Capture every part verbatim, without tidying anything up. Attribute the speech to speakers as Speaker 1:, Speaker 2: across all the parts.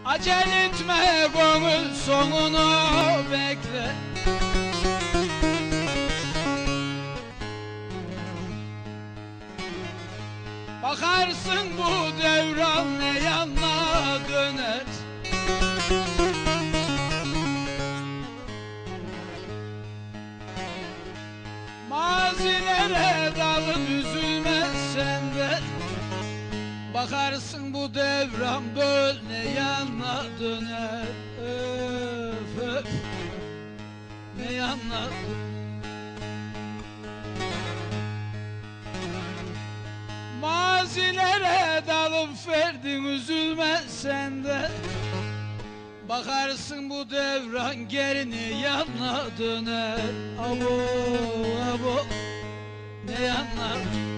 Speaker 1: Acele etme gönül, sonunu bekle. Bakarsın bu devran ne yana döner. Mazilere dalıp üzülme sen de. Bakarsın bu devran böyle yana döner. Öf öf, ne yana döner. Mazilere dalıp verdin, üzülme sen de. Bakarsın bu devran geri ne yana döner. Abo abo, ne yana döner.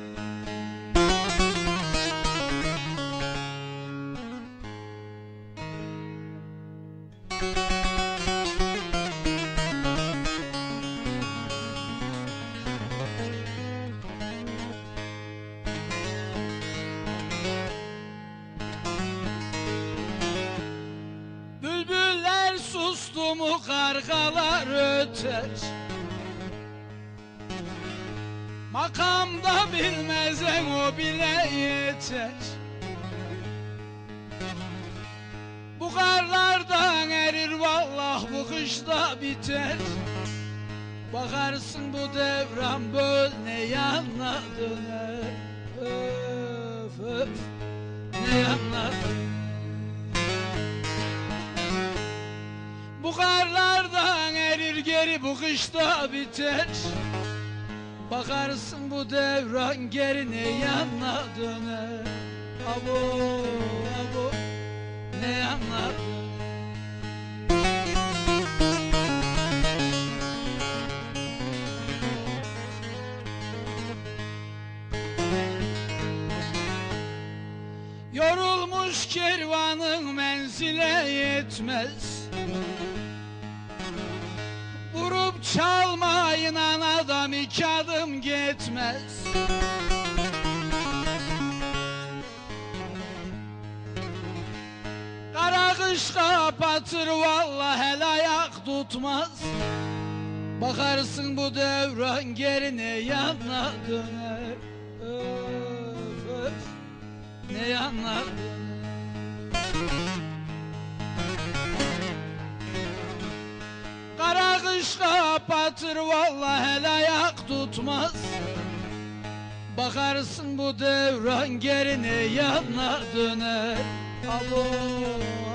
Speaker 1: Bülbüller sustu mu kargalar öter. Makamda bilmezen o bile yeter. Bu karlardan erir vallah, bu kışta biter. Bakarsın bu devran böyle yana döner. Öf öf, ne yana döner. Bu karlardan erir geri, bu kışta biter. Bakarsın bu devran geri ne yana döner. Abo abo, ne yana döner. Yorulmuş kervanın menzile yetmez. Vurup çalmayın adam iki adım gitmez. Kara kış kapatır vallahi el ayak tutmaz. Bakarsın bu devran geri ne yana döner. Öf öf, ne yana döner. Kara kış kapatır vallahi el ayak tutmaz. Bakarsın bu devran geri ne yana döner. Abo